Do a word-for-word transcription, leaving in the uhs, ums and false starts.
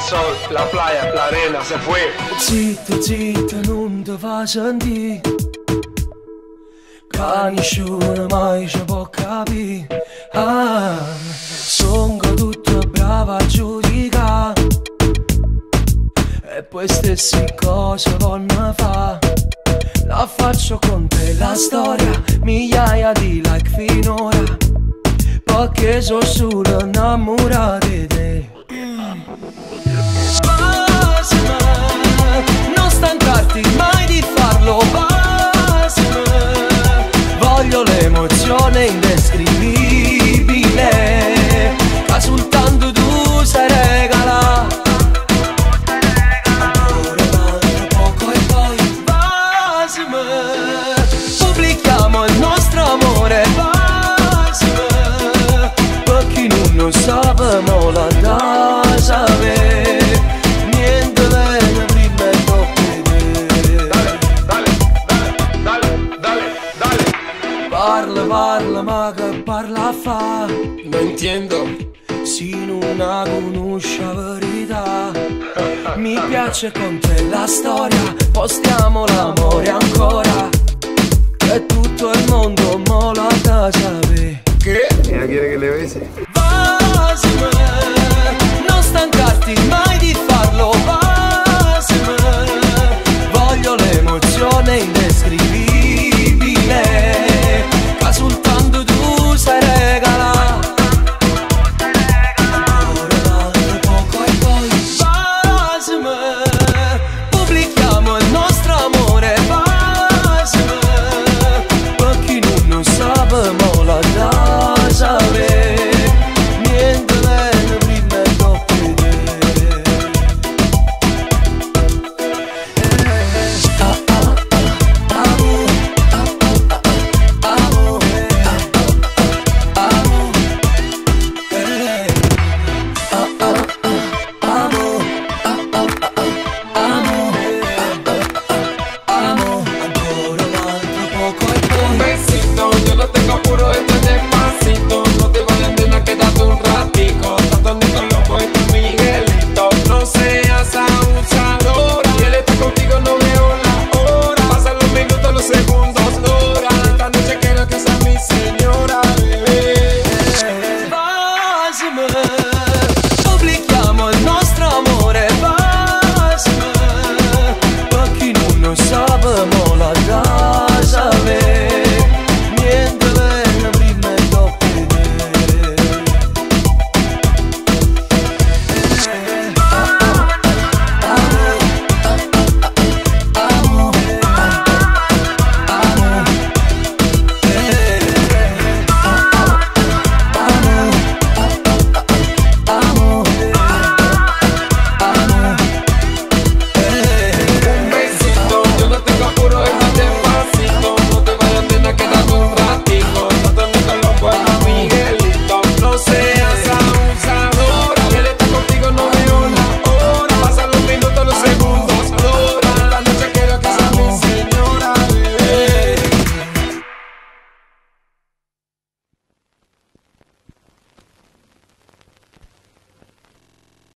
sol, la playa, la arena, se fue. Zitto, zitto, non ti fa sentire, che nessuno mai ci può capire. Ah, sono tutto bravo a giudicare, e poi stesse cose vogliono fare. La faccio con te la storia, migliaia di like finora, perché sono solo innamorato di te. Basima, non stancarti mai di farlo, basima, voglio l'emozione indescrivibile che soltanto tu sai regalare. Pubblichiamo il nostro amore, basima, perché non sappiamo la da sapere, niente viene prima e dopo te. Dale, dale, dale, dale, dale. Parla, parla, ma che parla fa? No entiendo. Se non la conosci la verità, mi piace con te la storia, postiamo l'amore ancora, che tutto il mondo mola da sapere. ¿Qué? Ella quiere que le bese. Basima, non stancarti